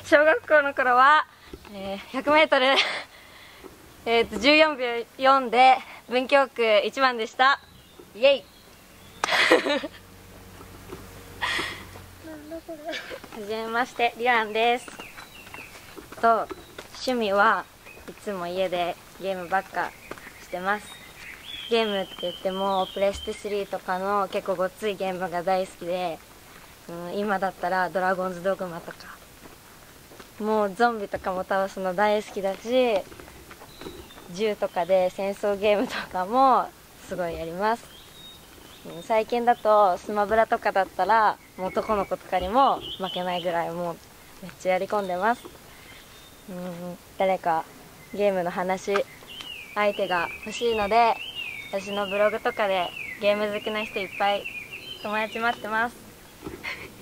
小学校の頃は、100m 14秒4で文京区1番でした。イエイなんだこれ。はじめまして、りあんです。趣味はいつも家でゲームばっかしてます。ゲームって言ってもプレステ3とかの結構ごっついゲームが大好きで、今だったらドラゴンズドグマとか、もうゾンビとかも倒すの大好きだし、銃とかで戦争ゲームとかもすごいやります。最近だとスマブラとかだったらもう男の子とかにも負けないぐらいもうめっちゃやり込んでます。誰かゲームの話相手が欲しいので、私のブログとかでゲーム好きな人いっぱい友達待ってます